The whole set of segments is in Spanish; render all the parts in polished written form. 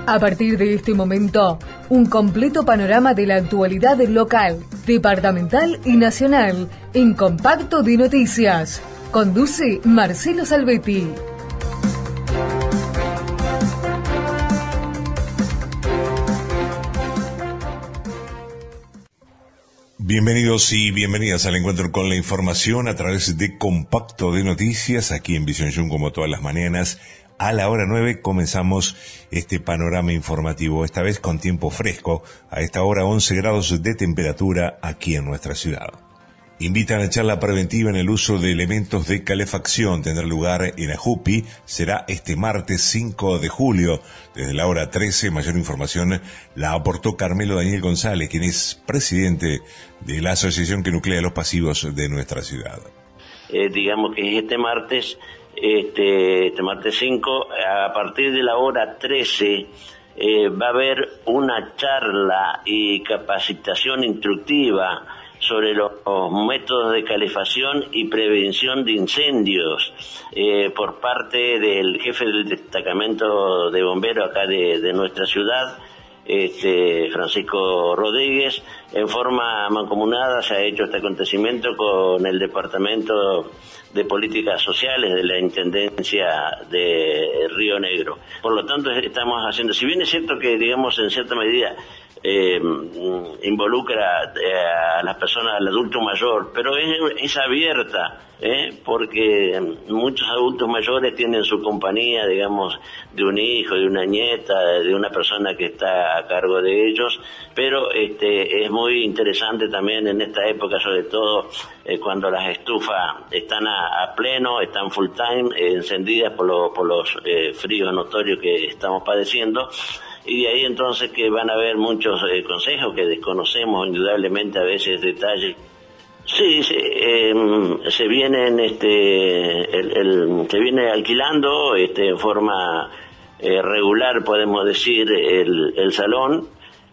A partir de este momento, un completo panorama de la actualidad local, departamental y nacional en Compacto de Noticias. Conduce Marcelo Salvetti. Bienvenidos y bienvenidas al encuentro con la información a través de Compacto de Noticias, aquí en Visión Jun, como todas las mañanas. A la hora 9 comenzamos este panorama informativo, esta vez con tiempo fresco, a esta hora 11 grados de temperatura aquí en nuestra ciudad. Invitan a charla preventiva en el uso de elementos de calefacción. Tendrá lugar en Ajupi, será este martes 5 de julio, desde la hora 13. Mayor información la aportó Carmelo Daniel González, quien es presidente de la asociación que nuclea los pasivos de nuestra ciudad. Digamos que este martes 5, a partir de la hora 13, va a haber una charla y capacitación instructiva sobre los métodos de calefacción y prevención de incendios por parte del jefe del destacamento de bomberos acá de nuestra ciudad, Francisco Rodríguez. En forma mancomunada se ha hecho este acontecimiento con el Departamento de Políticas Sociales de la Intendencia de Río Negro. Por lo tanto, estamos haciendo, si bien es cierto que, digamos, en cierta medida involucra a las personas, al adulto mayor, pero es abierta, porque muchos adultos mayores tienen su compañía, digamos, de un hijo, de una nieta, de una persona que está a cargo de ellos, pero es muy interesante también en esta época, sobre todo cuando las estufas están a pleno, están full time, encendidas por los fríos notorios que estamos padeciendo. Y de ahí entonces que van a haber muchos consejos que desconocemos indudablemente, a veces detalles. Sí, se vienen se viene alquilando en forma regular, podemos decir, el salón.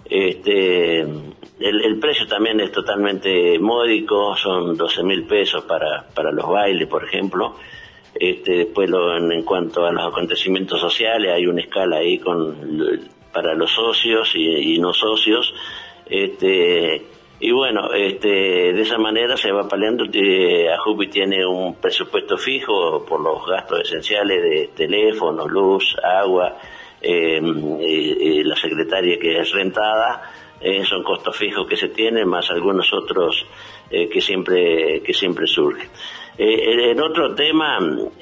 El precio también es totalmente módico, son 12.000 pesos para los bailes, por ejemplo. Después en cuanto a los acontecimientos sociales, hay una escala ahí para los socios y no socios, y bueno, de esa manera se va paliando. Ajupi tiene un presupuesto fijo por los gastos esenciales de teléfono, luz, agua, la secretaria que es rentada, son costos fijos que se tienen, más algunos otros que siempre surgen. En otro tema,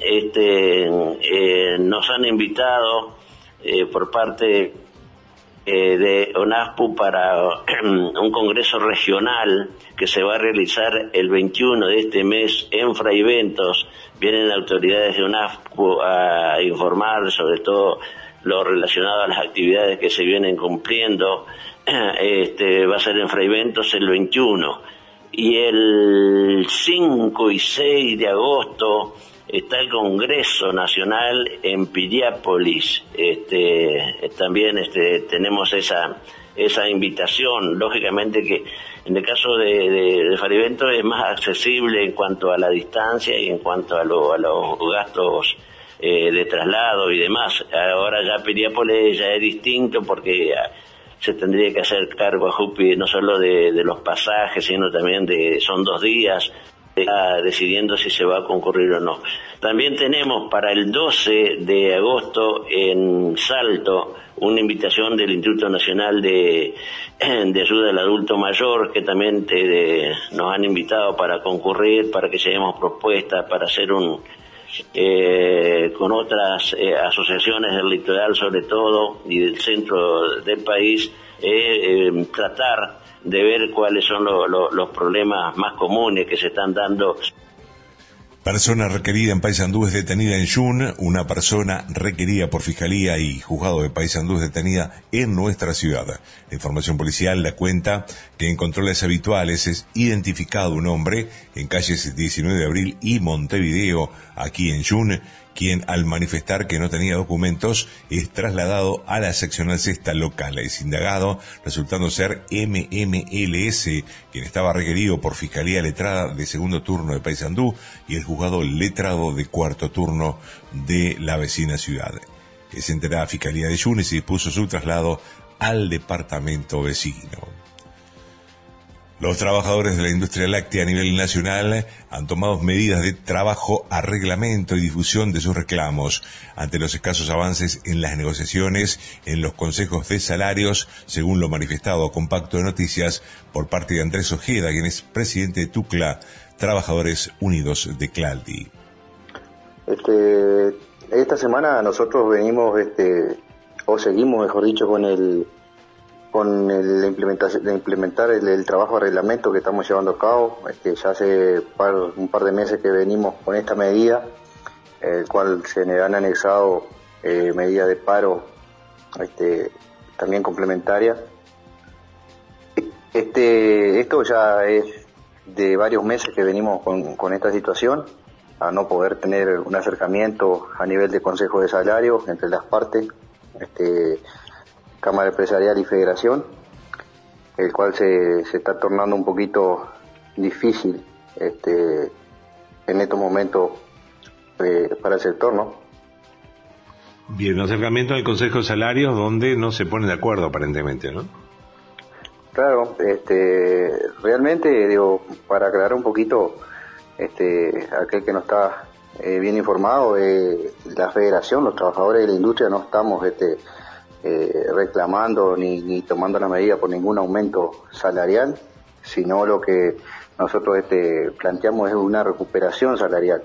nos han invitado por parte de ONASPU para un congreso regional que se va a realizar el 21 de este mes en Fraiventos. Vienen autoridades de ONASPU a informar sobre todo lo relacionado a las actividades que se vienen cumpliendo. Va a ser en Fraiventos el 21. Y el 5 y 6 de agosto está el Congreso Nacional en Piriápolis. También tenemos esa invitación. Lógicamente que en el caso de Fraiventos es más accesible en cuanto a la distancia y en cuanto a los gastos de traslado y demás. Ahora ya Piriápolis ya es distinto porque se tendría que hacer cargo a Jupi no solo de los pasajes, sino también son 2 días, decidiendo si se va a concurrir o no. También tenemos para el 12 de agosto en Salto una invitación del Instituto Nacional de Ayuda al Adulto Mayor, que también nos han invitado para concurrir, para que llevemos propuestas, para hacer con otras asociaciones del litoral sobre todo y del centro del país, tratar de ver cuáles son los problemas más comunes que se están dando. Persona requerida en Paysandú es detenida en Jun. Una persona requerida por Fiscalía y Juzgado de Paysandú es detenida en nuestra ciudad. La información policial da cuenta que en controles habituales es identificado un hombre en calles 19 de Abril y Montevideo, aquí en Jun, quien al manifestar que no tenía documentos es trasladado a la seccional sexta local. Es indagado, resultando ser MMLS, quien estaba requerido por Fiscalía Letrada de segundo turno de Paysandú y el juzgado letrado de cuarto turno de la vecina ciudad. que se enteró a la Fiscalía de Jun y se dispuso su traslado al departamento vecino. Los trabajadores de la industria láctea a nivel nacional han tomado medidas de trabajo a reglamento y difusión de sus reclamos ante los escasos avances en las negociaciones en los consejos de salarios, según lo manifestado a Compacto de Noticias por parte de Andrés Ojeda, quien es presidente de TUCLA, Trabajadores Unidos de Claldi. Esta semana nosotros venimos, seguimos, mejor dicho, con implementar el trabajo de reglamento que estamos llevando a cabo. Ya hace un par de meses que venimos con esta medida, el cual se le han anexado medidas de paro también complementarias. Esto ya es de varios meses que venimos con esta situación, a no poder tener un acercamiento a nivel de consejo de salarios entre las partes, Cámara Empresarial y Federación, el cual se está tornando un poquito difícil en estos momentos para el sector, ¿no? Bien, acercamiento al Consejo de Salarios donde no se ponen de acuerdo aparentemente, ¿no? Claro, realmente, para aclarar un poquito, aquel que no está bien informado, la Federación, los trabajadores de la industria no estamos reclamando ni tomando la medida por ningún aumento salarial, sino lo que nosotros planteamos es una recuperación salarial,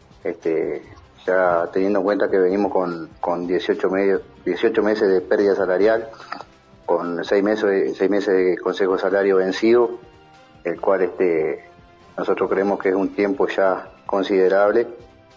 ya teniendo en cuenta que venimos con 18 meses de pérdida salarial, con 6 meses de consejo de salario vencido, el cual nosotros creemos que es un tiempo ya considerable,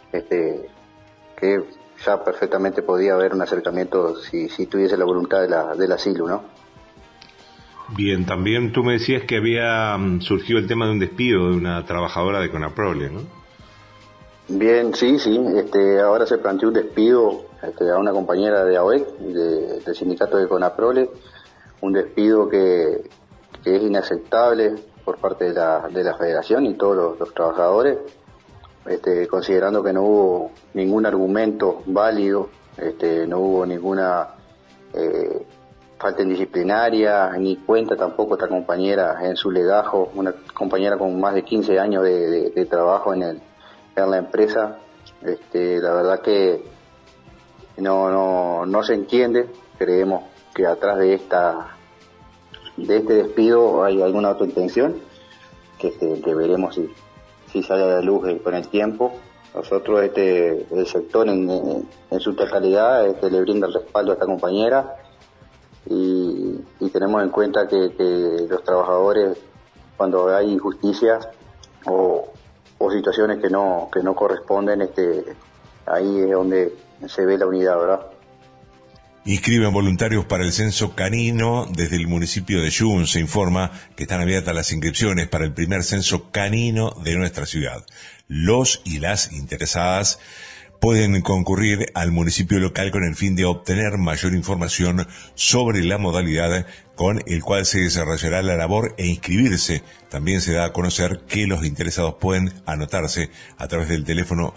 que ya perfectamente podía haber un acercamiento si tuviese la voluntad de la SILU, ¿no? Bien, también tú me decías que había surgido el tema de un despido de una trabajadora de Conaprole, ¿no? Bien, sí, ahora se planteó un despido a una compañera de AOEC, del sindicato de Conaprole, un despido que es inaceptable por parte de la Federación y todos los trabajadores, considerando que no hubo ningún argumento válido, no hubo ninguna falta indisciplinaria, ni cuenta tampoco esta compañera en su legajo, una compañera con más de 15 años de trabajo en la empresa. La verdad que no se entiende. Creemos que atrás de este despido hay alguna otra intención que veremos si sale a la luz con el tiempo. Nosotros, el sector en su totalidad, le brinda el respaldo a esta compañera y tenemos en cuenta que los trabajadores, cuando hay injusticias o situaciones que no corresponden, ahí es donde se ve la unidad, ¿verdad? Inscriben voluntarios para el censo canino. Desde el municipio de Jun se informa que están abiertas las inscripciones para el primer censo canino de nuestra ciudad. Los y las interesadas pueden concurrir al municipio local con el fin de obtener mayor información sobre la modalidad con el cual se desarrollará la labor e inscribirse. También se da a conocer que los interesados pueden anotarse a través del teléfono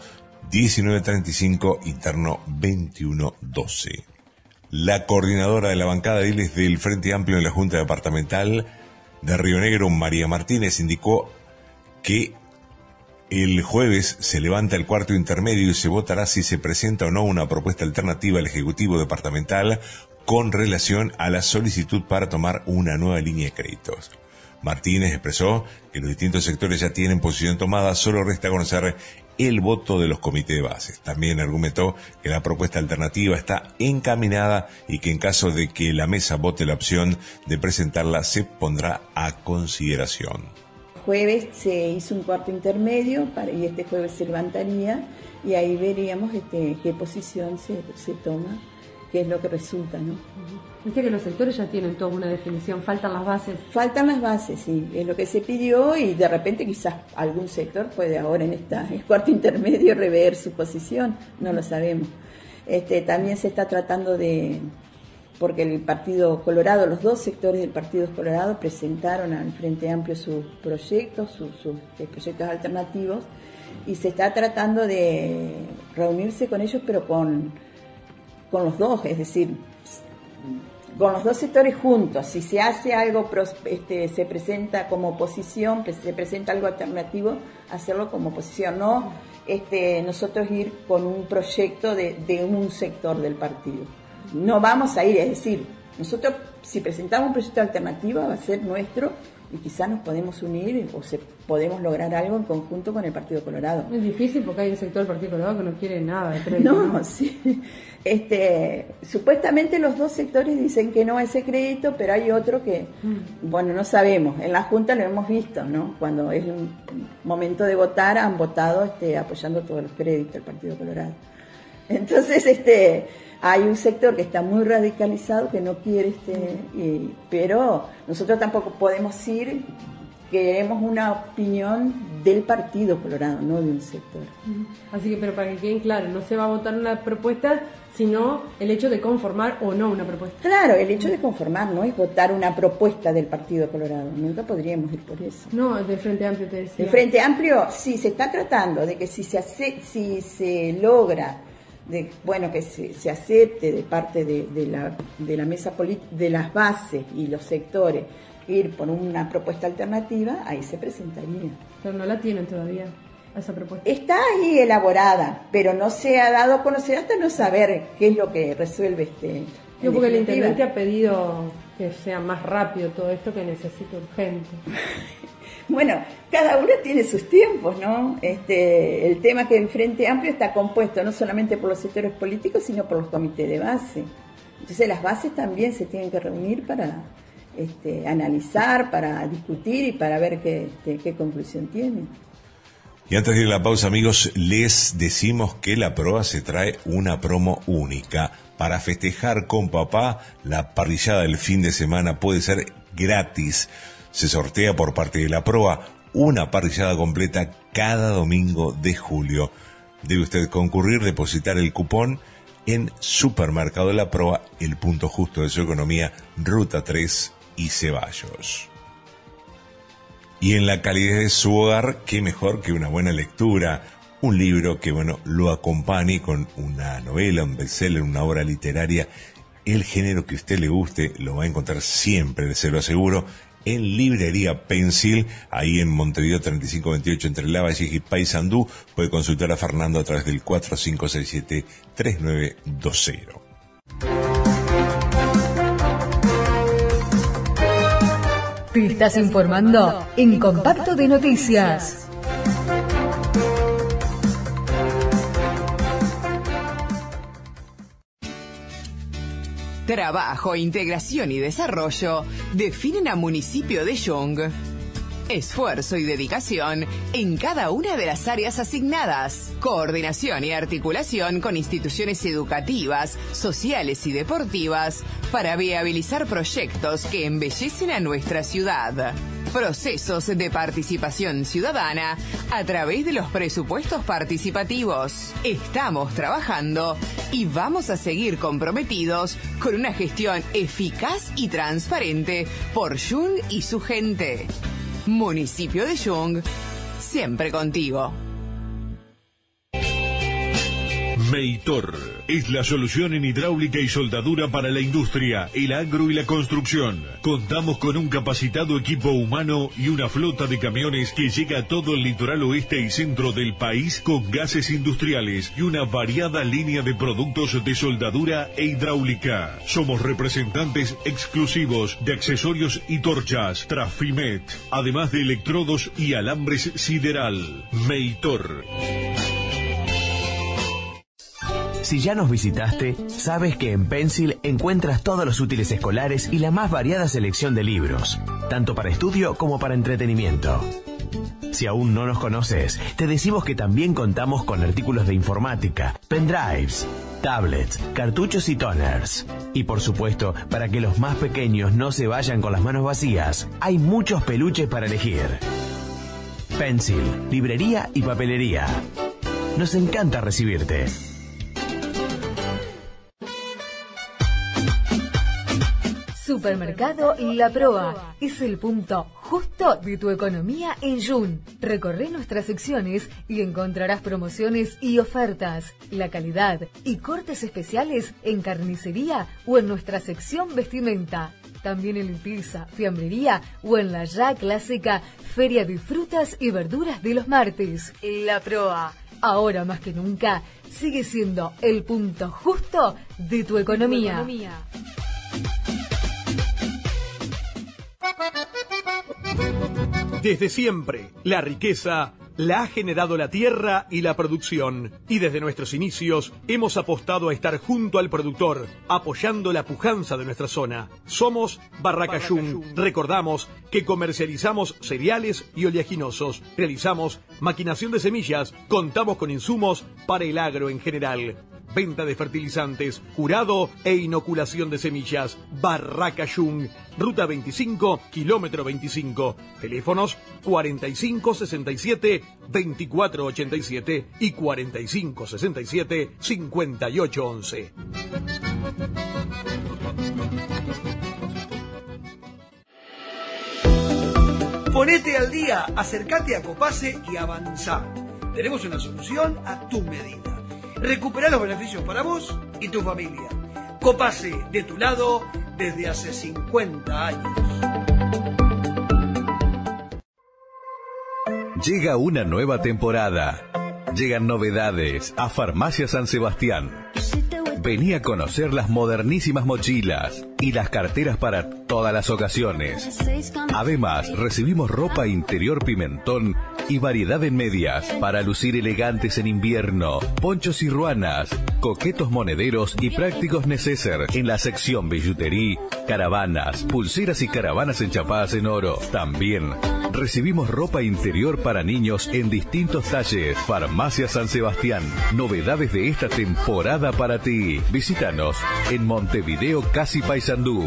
1935 interno 2112. La coordinadora de la bancada de ediles del Frente Amplio en la Junta Departamental de Río Negro, María Martínez, indicó que el jueves se levanta el cuarto intermedio y se votará si se presenta o no una propuesta alternativa al Ejecutivo Departamental con relación a la solicitud para tomar una nueva línea de créditos. Martínez expresó que los distintos sectores ya tienen posición tomada, solo resta conocer el voto de los comités de bases. También argumentó que la propuesta alternativa está encaminada y que en caso de que la mesa vote la opción de presentarla se pondrá a consideración. Jueves se hizo un cuarto intermedio y este jueves se levantaría y ahí veríamos qué posición se toma, qué es lo que resulta, ¿no? Dice que los sectores ya tienen toda una definición, faltan las bases. Faltan las bases, sí, es lo que se pidió y de repente quizás algún sector puede ahora en el cuarto intermedio rever su posición, no lo sabemos. También se está tratando porque el Partido Colorado, los dos sectores del Partido Colorado presentaron al Frente Amplio sus proyectos, sus proyectos alternativos, y se está tratando de reunirse con ellos, pero con con los dos, es decir, con los dos sectores juntos. Si se hace algo, se presenta como oposición, se presenta algo alternativo, hacerlo como oposición, no nosotros ir con un proyecto de un sector del partido. No vamos a ir, es decir, nosotros si presentamos un proyecto alternativo va a ser nuestro y quizás nos podemos unir o podemos lograr algo en conjunto con el Partido Colorado. Es difícil porque hay un sector del Partido Colorado que no quiere nada de crédito. No, sí. Supuestamente los dos sectores dicen que no a ese crédito, pero hay otro que, bueno, no sabemos. En la Junta lo hemos visto, ¿no? Cuando es un momento de votar, han votado apoyando todos los créditos del Partido Colorado. Entonces, hay un sector que está muy radicalizado, que no quiere, pero nosotros tampoco podemos ir, queremos una opinión del Partido Colorado, no de un sector. Así que, pero para que queden claro, no se va a votar una propuesta, sino el hecho de conformar o no una propuesta. Claro, el hecho de conformar no es votar una propuesta del Partido Colorado, nunca podríamos ir por eso. No, del Frente Amplio te decía. El Frente Amplio, sí, se está tratando de que si se logra que se acepte de parte de la mesa de las bases y los sectores ir por una propuesta alternativa, ahí se presentaría. Pero no la tienen todavía, esa propuesta. Está ahí elaborada, pero no se ha dado a conocer hasta no saber qué es lo que resuelve Yo porque el intendente ha pedido que sea más rápido todo esto, que necesita urgente. Bueno, cada uno tiene sus tiempos, ¿no? El tema que el Frente Amplio está compuesto no solamente por los sectores políticos, sino por los comités de base. Entonces las bases también se tienen que reunir para analizar, para discutir y para ver qué conclusión tienen. Y antes de ir a la pausa, amigos, les decimos que la proa se trae una promo única. Para festejar con papá, la parrillada del fin de semana puede ser gratis. Se sortea por parte de la proa una parrillada completa cada domingo de julio. Debe usted concurrir, depositar el cupón en Supermercado de la Proa, el punto justo de su economía, Ruta 3 y Ceballos. Y en la calidez de su hogar, qué mejor que una buena lectura, un libro que, lo acompañe con una novela, un bestseller, una obra literaria. El género que a usted le guste lo va a encontrar siempre, se lo aseguro, en Librería Pencil, ahí en Montevideo 3528 entre Lavallege y Paysandú. Puede consultar a Fernando a través del 4567-3920. Te estás informando en Compacto de Noticias. Trabajo, integración y desarrollo definen a Municipio de Yung. Esfuerzo y dedicación en cada una de las áreas asignadas. Coordinación y articulación con instituciones educativas, sociales y deportivas para viabilizar proyectos que embellecen a nuestra ciudad. Procesos de participación ciudadana a través de los presupuestos participativos. Estamos trabajando y vamos a seguir comprometidos con una gestión eficaz y transparente por Yung y su gente. Municipio de Yung, siempre contigo. Meitor es la solución en hidráulica y soldadura para la industria, el agro y la construcción. Contamos con un capacitado equipo humano y una flota de camiones que llega a todo el litoral oeste y centro del país con gases industriales y una variada línea de productos de soldadura e hidráulica. Somos representantes exclusivos de accesorios y torchas Trafimet, además de electrodos y alambres sideral. Meitor. Si ya nos visitaste, sabes que en Pencil encuentras todos los útiles escolares y la más variada selección de libros, tanto para estudio como para entretenimiento. Si aún no nos conoces, te decimos que también contamos con artículos de informática, pendrives, tablets, cartuchos y toners. Y por supuesto, para que los más pequeños no se vayan con las manos vacías, hay muchos peluches para elegir. Pencil, librería y papelería. Nos encanta recibirte. Supermercado La Proa es el punto justo de tu economía en Jun. Recorre nuestras secciones y encontrarás promociones y ofertas, la calidad y cortes especiales en carnicería o en nuestra sección vestimenta. También en limpieza, fiambrería o en la ya clásica Feria de Frutas y Verduras de los martes. La Proa, ahora más que nunca, sigue siendo el punto justo de tu economía. Desde siempre, la riqueza la ha generado la tierra y la producción. Y desde nuestros inicios hemos apostado a estar junto al productor, apoyando la pujanza de nuestra zona. Somos Barraca Jun. Recordamos que comercializamos cereales y oleaginosos. Realizamos maquinación de semillas. Contamos con insumos para el agro en general. Venta de fertilizantes, curado e inoculación de semillas. Barraca Jun. Ruta 25, kilómetro 25. Teléfonos 4567-2487 y 4567-5811. Ponete al día, acércate a Copase y avanzá. Tenemos una solución a tu medida. Recuperá los beneficios para vos y tu familia. Copase, de tu lado, desde hace 50 años. Llega una nueva temporada. Llegan novedades a Farmacia San Sebastián. Vení a conocer las modernísimas mochilas y las carteras para todas las ocasiones. Además, recibimos ropa interior Pimentón y variedad en medias para lucir elegantes en invierno, ponchos y ruanas, coquetos monederos y prácticos neceser en la sección billutería, caravanas, pulseras y caravanas enchapadas en oro. También recibimos ropa interior para niños en distintos talles. Farmacia San Sebastián, novedades de esta temporada para ti. Visítanos en Montevideo, Casi Paysandú.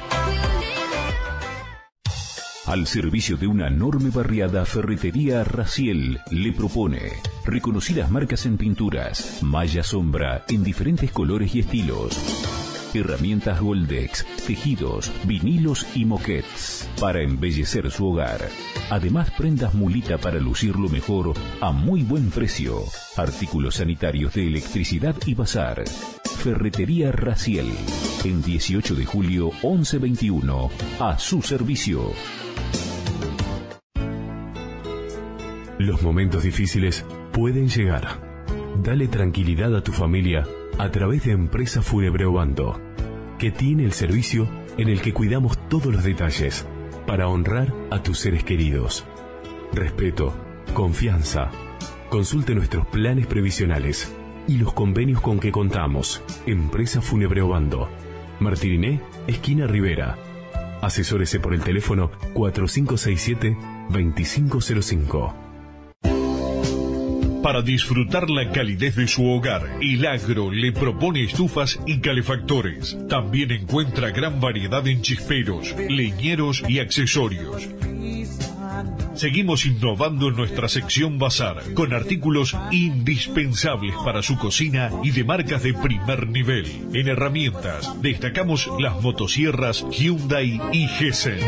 Al servicio de una enorme barriada, Ferretería Raciel le propone reconocidas marcas en pinturas, malla sombra en diferentes colores y estilos, herramientas Goldex, tejidos, vinilos y moquettes para embellecer su hogar. Además, prendas mulita para lucirlo mejor a muy buen precio. Artículos sanitarios de electricidad y bazar. Ferretería Raciel, en 18 de julio 1121, a su servicio. Los momentos difíciles pueden llegar. Dale tranquilidad a tu familia a través de Empresa Fúnebre Obando, que tiene el servicio en el que cuidamos todos los detalles para honrar a tus seres queridos. Respeto, confianza. Consulte nuestros planes previsionales y los convenios con que contamos. Empresa Fúnebre Obando, Martiriné, esquina Rivera. Asesórese por el teléfono 4567-2505. Para disfrutar la calidez de su hogar, El Agro le propone estufas y calefactores. También encuentra gran variedad en chisperos, leñeros y accesorios. Seguimos innovando en nuestra sección Bazar, con artículos indispensables para su cocina y de marcas de primer nivel. En herramientas, destacamos las motosierras Hyundai y Gessen.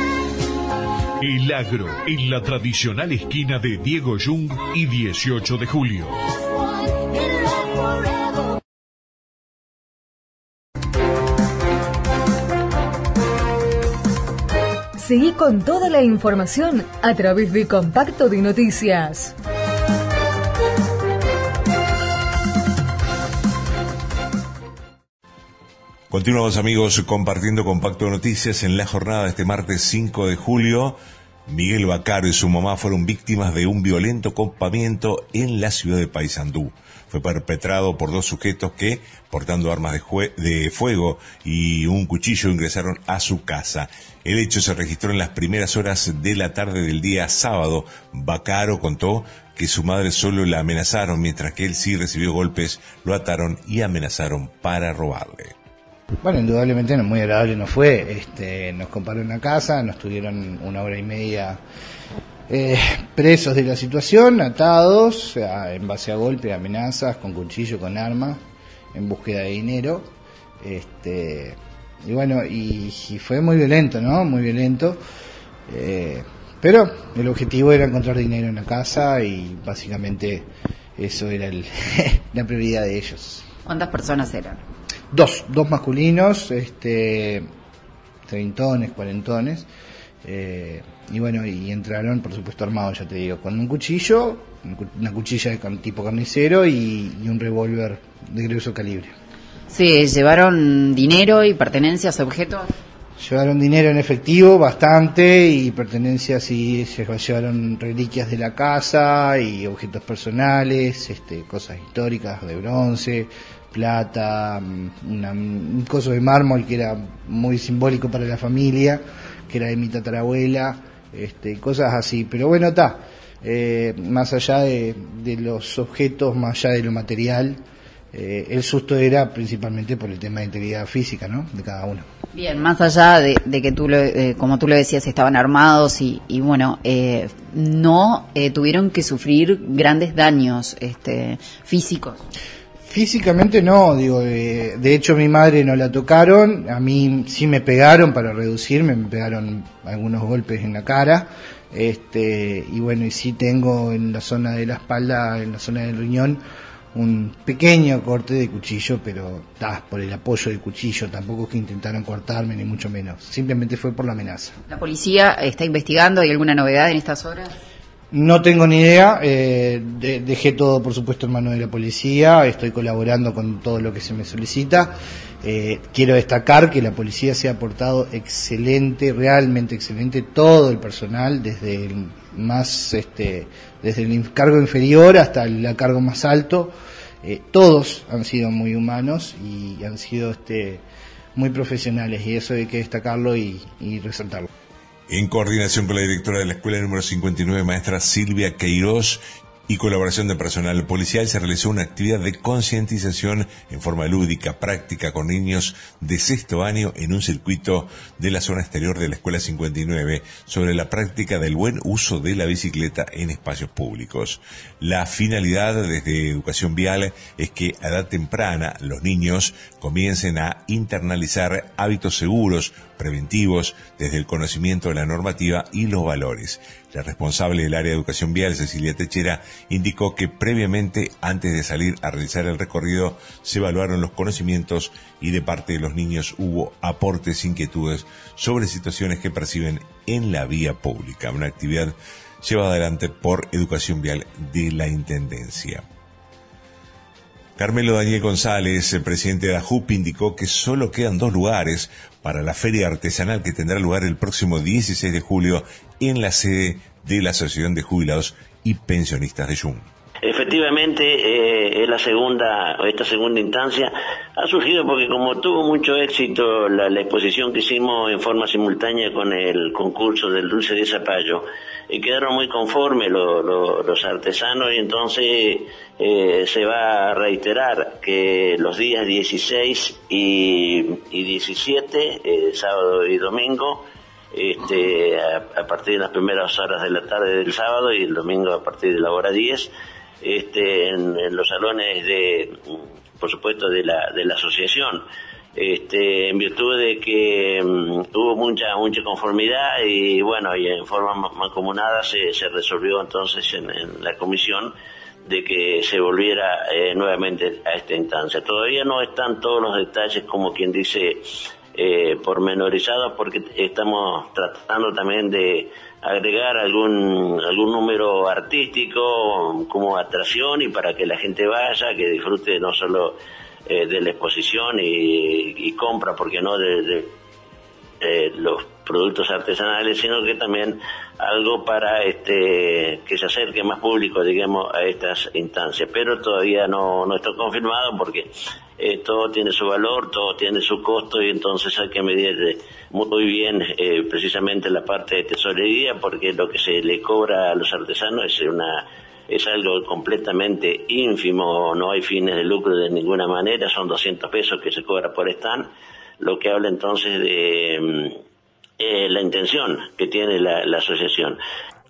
El Agro, en la tradicional esquina de Diego Jung y 18 de julio. Seguí con toda la información a través de Compacto de Noticias. Continuamos, amigos, compartiendo Compacto de Noticias. En la jornada de este martes 5 de julio, Miguel Bacaro y su mamá fueron víctimas de un violento copamiento en la ciudad de Paysandú. Fue perpetrado por dos sujetos que, portando armas de fuego y un cuchillo, ingresaron a su casa. El hecho se registró en las primeras horas de la tarde del día sábado. Bacaro contó que su madre solo la amenazaron, mientras que él sí recibió golpes, lo ataron y amenazaron para robarle. Bueno, indudablemente no, muy agradable no fue. Nos compraron una casa, nos tuvieron 1 hora y media presos de la situación, atados, en base a golpes, amenazas, con cuchillo, con arma, en búsqueda de dinero. bueno, y fue muy violento, ¿no? Muy violento. Pero el objetivo era encontrar dinero en la casa y básicamente eso era la prioridad de ellos. ¿Cuántas personas eran? Dos masculinos, treintones, cuarentones, y bueno, y entraron, por supuesto, armados, ya te digo, con un cuchillo, una cuchilla de tipo carnicero y un revólver de grueso calibre. Sí, ¿llevaron dinero y pertenencias, objetos? Llevaron dinero en efectivo, bastante, y pertenencias, y llevaron reliquias de la casa y objetos personales, cosas históricas de bronce, plata, un coso de mármol que era muy simbólico para la familia, que era de mi tatarabuela, cosas así. Pero bueno, está, más allá de los objetos, más allá de lo material, el susto era principalmente por el tema de integridad física, ¿no?, de cada uno. Bien, más allá de que como tú lo decías, estaban armados y bueno, no tuvieron que sufrir grandes daños físicos. Físicamente no, digo, de hecho mi madre no la tocaron, a mí sí me pegaron para reducirme, me pegaron algunos golpes en la cara, y bueno, y sí tengo en la zona de la espalda, en la zona del riñón, un pequeño corte de cuchillo, pero por el apoyo del cuchillo, tampoco es que intentaron cortarme ni mucho menos, simplemente fue por la amenaza. ¿La policía está investigando? ¿Hay alguna novedad en estas horas? No tengo ni idea, dejé todo por supuesto en manos de la policía, estoy colaborando con todo lo que se me solicita. Quiero destacar que la policía se ha portado excelente, realmente excelente, todo el personal, desde el desde el cargo inferior hasta el cargo más alto, todos han sido muy humanos y han sido muy profesionales, y eso hay que destacarlo y resaltarlo. En coordinación con la directora de la escuela número 59, maestra Silvia Queiroz, y colaboración de personal policial, se realizó una actividad de concientización en forma lúdica, práctica, con niños de sexto año en un circuito de la zona exterior de la escuela 59 sobre la práctica del buen uso de la bicicleta en espacios públicos. La finalidad desde Educación Vial es que a edad temprana los niños comiencen a internalizar hábitos seguros, preventivos, desde el conocimiento de la normativa y los valores. La responsable del área de Educación Vial, Cecilia Techera, indicó que previamente, antes de salir a realizar el recorrido, se evaluaron los conocimientos y de parte de los niños hubo aportes e inquietudes sobre situaciones que perciben en la vía pública. Una actividad llevada adelante por Educación Vial de la Intendencia. Carmelo Daniel González, el presidente de la JUP, indicó que solo quedan 2 lugares para la feria artesanal que tendrá lugar el próximo 16 de julio en la sede de la Asociación de Jubilados y Pensionistas de Yung. Efectivamente, esta segunda instancia ha surgido porque como tuvo mucho éxito la exposición que hicimos en forma simultánea con el concurso del dulce de zapallo, quedaron muy conformes los artesanos, y entonces se va a reiterar que los días 16 y 17, sábado y domingo, a partir de las primeras horas de la tarde del sábado y el domingo a partir de la hora 10, en los salones por supuesto de la asociación, en virtud de que hubo mucha conformidad y bueno, y en forma mancomunada se resolvió entonces en la comisión de que se volviera nuevamente a esta instancia. Todavía no están todos los detalles, como quien dice, pormenorizados, porque estamos tratando también de agregar algún número artístico como atracción y para que la gente vaya, que disfrute no solo de la exposición y compra, porque no de los productos artesanales, sino que también algo para que se acerque más público, digamos, a estas instancias. Pero todavía no está confirmado porque todo tiene su valor, todo tiene su costo, y entonces hay que medir muy bien precisamente la parte de tesorería, porque lo que se le cobra a los artesanos es algo completamente ínfimo, no hay fines de lucro de ninguna manera, son 200 pesos que se cobra por stand, lo que habla entonces de la intención que tiene la asociación.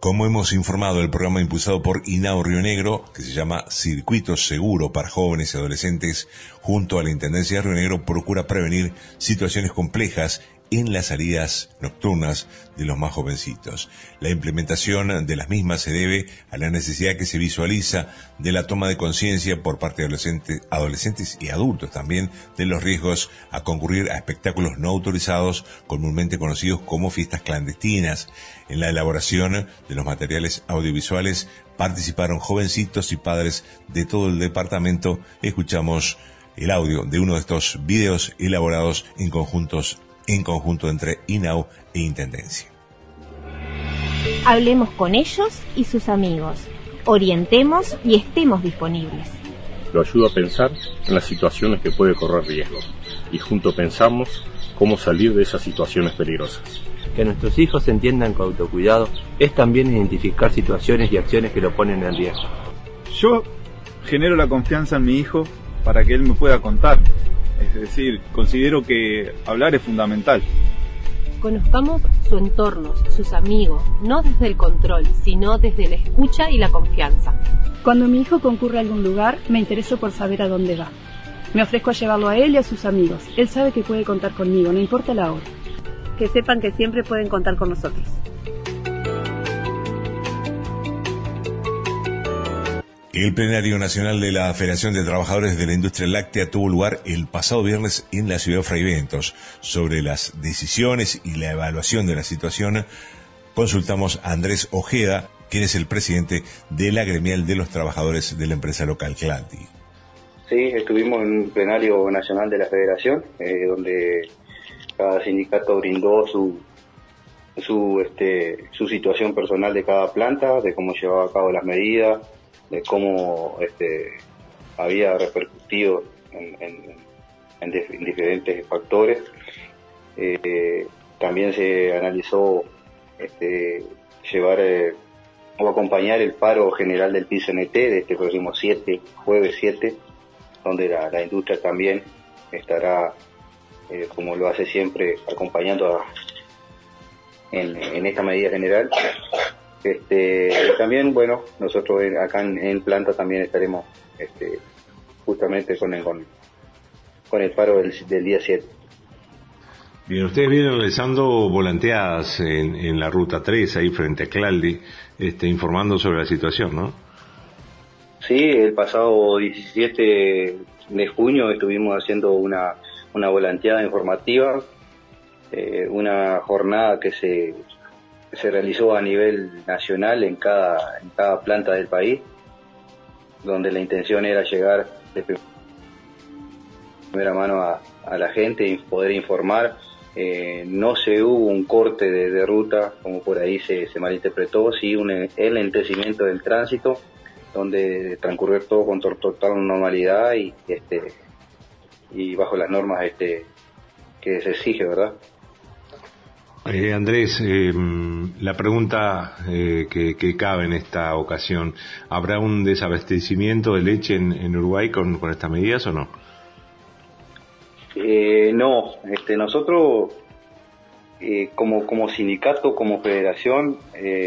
Como hemos informado, el programa impulsado por INAO Río Negro, que se llama Circuito Seguro para Jóvenes y Adolescentes, junto a la Intendencia de Río Negro, procura prevenir situaciones complejas en las salidas nocturnas de los más jovencitos. La implementación de las mismas se debe a la necesidad que se visualiza de la toma de conciencia por parte de adolescentes y adultos también de los riesgos a concurrir a espectáculos no autorizados, comúnmente conocidos como fiestas clandestinas. En la elaboración de los materiales audiovisuales participaron jovencitos y padres de todo el departamento. Escuchamos el audio de uno de estos videos elaborados en conjunto entre INAO e Intendencia. Hablemos con ellos y sus amigos, orientemos y estemos disponibles. Lo ayuda a pensar en las situaciones que puede correr riesgo y juntos pensamos cómo salir de esas situaciones peligrosas. Que nuestros hijos entiendan que autocuidado es también identificar situaciones y acciones que lo ponen en riesgo. Yo genero la confianza en mi hijo para que él me pueda contar. Es decir, considero que hablar es fundamental. Conozcamos su entorno, sus amigos, no desde el control, sino desde la escucha y la confianza. Cuando mi hijo concurre a algún lugar, me intereso por saber a dónde va. Me ofrezco a llevarlo a él y a sus amigos. Él sabe que puede contar conmigo, no importa la hora. Que sepan que siempre pueden contar con nosotros. El plenario nacional de la Federación de Trabajadores de la Industria Láctea tuvo lugar el pasado viernes en la ciudad de Fray Bentos. Sobre las decisiones y la evaluación de la situación, consultamos a Andrés Ojeda, quien es el presidente de la gremial de los trabajadores de la empresa local Clanti. Sí, estuvimos en un plenario nacional de la Federación, donde cada sindicato brindó su situación personal de cada planta, de cómo llevaba a cabo las medidas, de cómo había repercutido en diferentes factores. También se analizó llevar o acompañar el paro general del PIT-CNT de este próximo jueves 7, donde la industria también estará, como lo hace siempre, acompañando en esta medida general. También, bueno, nosotros acá en planta también estaremos justamente con el paro del día 7. Bien, ustedes vienen realizando volanteadas en la ruta 3, ahí frente a Claldi, informando sobre la situación, ¿no? Sí, el pasado 17 de junio estuvimos haciendo una volanteada informativa, una jornada que se realizó a nivel nacional en cada planta del país, donde la intención era llegar de primera mano a la gente y poder informar. No se hubo un corte de ruta, como por ahí se malinterpretó, sí el enlentecimiento del tránsito, donde transcurrió todo con total normalidad y bajo las normas que se exige, ¿verdad? Andrés, la pregunta que cabe en esta ocasión, ¿habrá un desabastecimiento de leche en Uruguay con estas medidas o no? No, nosotros como sindicato, como federación,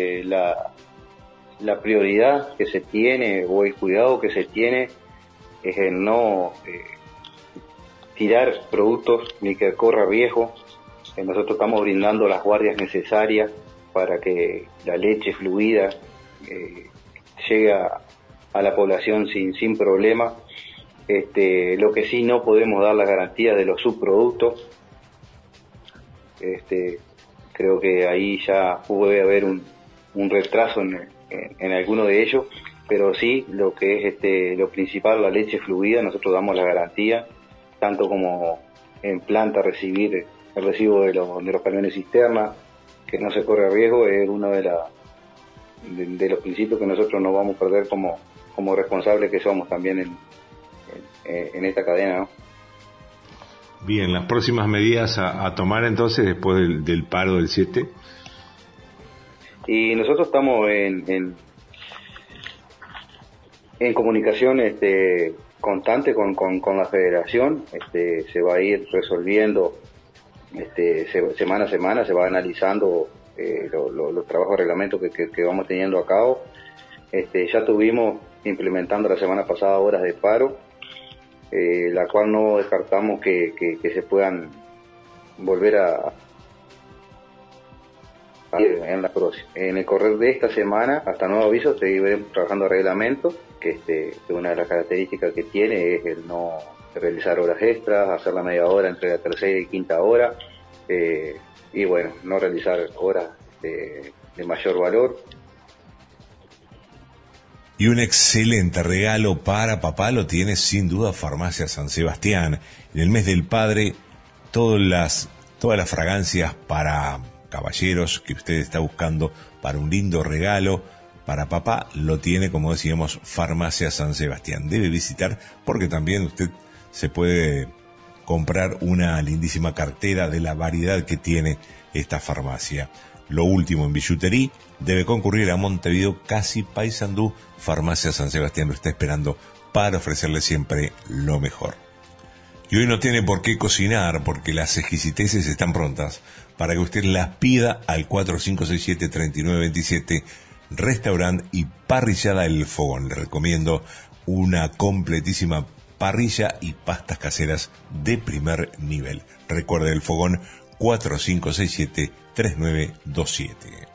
la prioridad que se tiene o el cuidado que se tiene es el no tirar productos ni que corra riesgo. Nosotros estamos brindando las guardias necesarias para que la leche fluida llegue a la población sin problema. Lo que sí no podemos dar la garantía de los subproductos. Creo que ahí ya puede haber un retraso en alguno de ellos, pero sí lo que es lo principal, la leche fluida, nosotros damos la garantía, tanto como en planta recibir el recibo de los camiones cisterna, que no se corre riesgo, es uno de los principios que nosotros no vamos a perder como responsables que somos también en esta cadena, ¿no? Bien, las próximas medidas a tomar entonces después del paro del 7. Y nosotros estamos en comunicación constante con la federación. Se va a ir resolviendo semana a semana, se va analizando los trabajos de reglamento que vamos teniendo a cabo. Ya tuvimos implementando la semana pasada horas de paro, la cual no descartamos que se puedan volver a en el correr de esta semana, hasta nuevo aviso, seguiremos trabajando reglamento, que una de las características que tiene es el no realizar horas extras, hacer la media hora entre la tercera y quinta hora, y bueno, no realizar horas de mayor valor. Y un excelente regalo para papá lo tiene sin duda Farmacia San Sebastián. En el mes del padre, todas las fragancias para caballeros que usted está buscando para un lindo regalo para papá, lo tiene, como decíamos, Farmacia San Sebastián. Debe visitar porque también usted se puede comprar una lindísima cartera de la variedad que tiene esta farmacia. Lo último en billutería, debe concurrir a Montevideo, casi Paysandú. Farmacia San Sebastián lo está esperando para ofrecerle siempre lo mejor. Y hoy no tiene por qué cocinar porque las exquisiteces están prontas para que usted las pida al 4567-3927, restaurante y parrillada El Fogón. Le recomiendo una completísima parrilla y pastas caseras de primer nivel. Recuerde El Fogón, 4567-3927.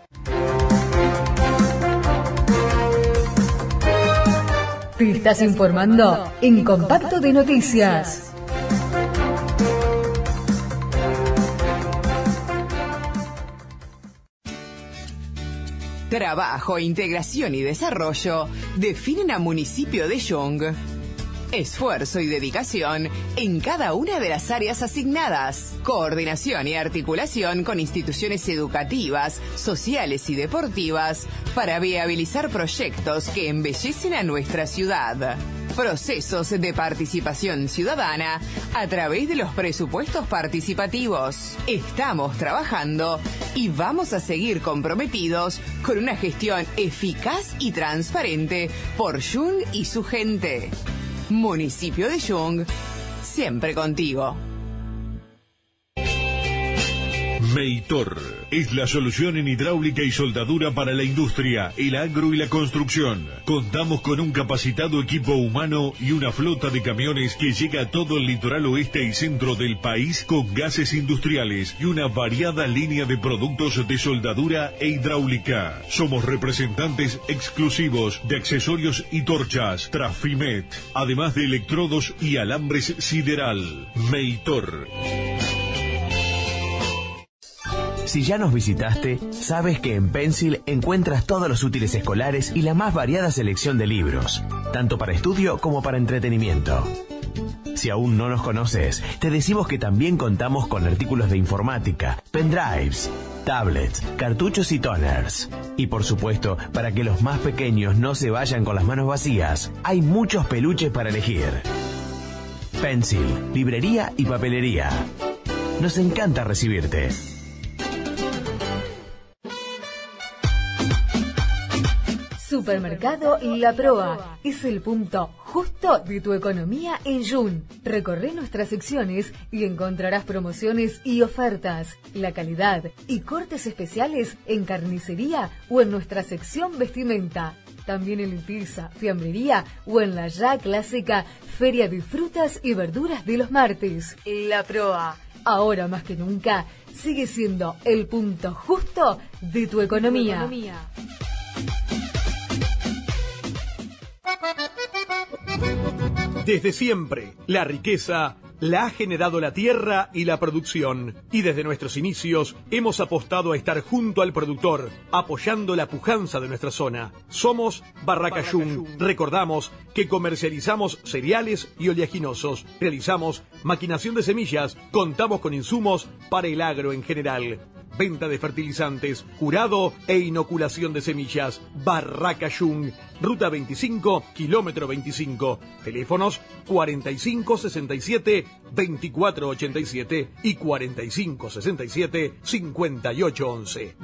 Te estás informando en Compacto de Noticias. Trabajo, integración y desarrollo definen a Municipio de Yung. Esfuerzo y dedicación en cada una de las áreas asignadas. Coordinación y articulación con instituciones educativas, sociales y deportivas para viabilizar proyectos que embellecen a nuestra ciudad. Procesos de participación ciudadana a través de los presupuestos participativos. Estamos trabajando y vamos a seguir comprometidos con una gestión eficaz y transparente por Yung y su gente. Municipio de Yung, siempre contigo. Meitor es la solución en hidráulica y soldadura para la industria, el agro y la construcción. Contamos con un capacitado equipo humano y una flota de camiones que llega a todo el litoral oeste y centro del país con gases industriales y una variada línea de productos de soldadura e hidráulica. Somos representantes exclusivos de accesorios y torchas Trafimet, además de electrodos y alambres sideral. Meitor. Si ya nos visitaste, sabes que en Pencil encuentras todos los útiles escolares y la más variada selección de libros, tanto para estudio como para entretenimiento. Si aún no nos conoces, te decimos que también contamos con artículos de informática, pendrives, tablets, cartuchos y toners. Y por supuesto, para que los más pequeños no se vayan con las manos vacías, hay muchos peluches para elegir. Pencil, librería y papelería. Nos encanta recibirte. Supermercado La Proa es el punto justo de tu economía en Yung. Recorre nuestras secciones y encontrarás promociones y ofertas, la calidad y cortes especiales en carnicería o en nuestra sección vestimenta. También en limpieza, fiambrería o en la ya clásica Feria de Frutas y Verduras de los martes. La Proa, ahora más que nunca, sigue siendo el punto justo de tu economía. Desde siempre, la riqueza la ha generado la tierra y la producción. Y desde nuestros inicios hemos apostado a estar junto al productor, apoyando la pujanza de nuestra zona. Somos Barraca Yung. Recordamos que comercializamos cereales y oleaginosos. Realizamos maquinación de semillas. Contamos con insumos para el agro en general. Venta de fertilizantes, curado e inoculación de semillas. Barraca Yung, Ruta 25, kilómetro 25. Teléfonos 4567-2487 y 4567-5811.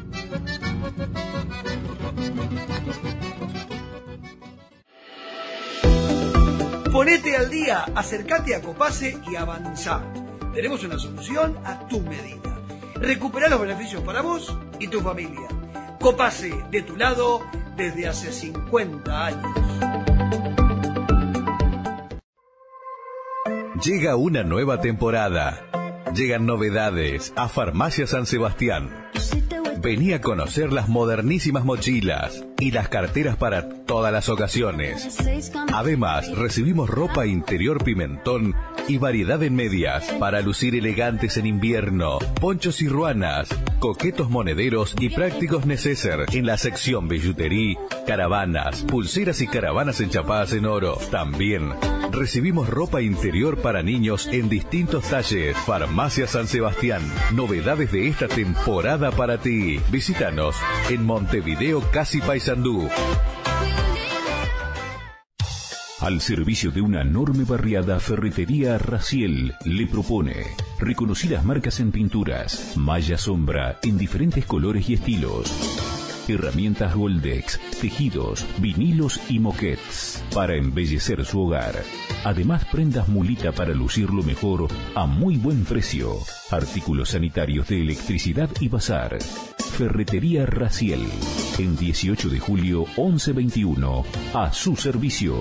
Ponete al día, acércate a Copase y avanzá. Tenemos una solución a tu medida. Recuperá los beneficios para vos y tu familia. Copase, de tu lado desde hace 50 años. Llega una nueva temporada. Llegan novedades a Farmacia San Sebastián. Vení a conocer las modernísimas mochilas y las carteras para todas las ocasiones. Además, recibimos ropa interior pimentón y variedad en medias para lucir elegantes en invierno, ponchos y ruanas, coquetos monederos y prácticos neceser en la sección billutería, caravanas, pulseras y caravanas enchapadas en oro. También recibimos ropa interior para niños en distintos talles. Farmacia San Sebastián. Novedades de esta temporada para ti. Visítanos en Montevideo, Casi Paysandú. Al servicio de una enorme barriada, Ferretería Raciel le propone reconocidas marcas en pinturas, malla sombra en diferentes colores y estilos, herramientas Goldex, tejidos, vinilos y moquettes para embellecer su hogar. Además, prendas Mulita para lucirlo mejor a muy buen precio. Artículos sanitarios de electricidad y bazar. Ferretería Raciel, en 18 de julio 1121, a su servicio.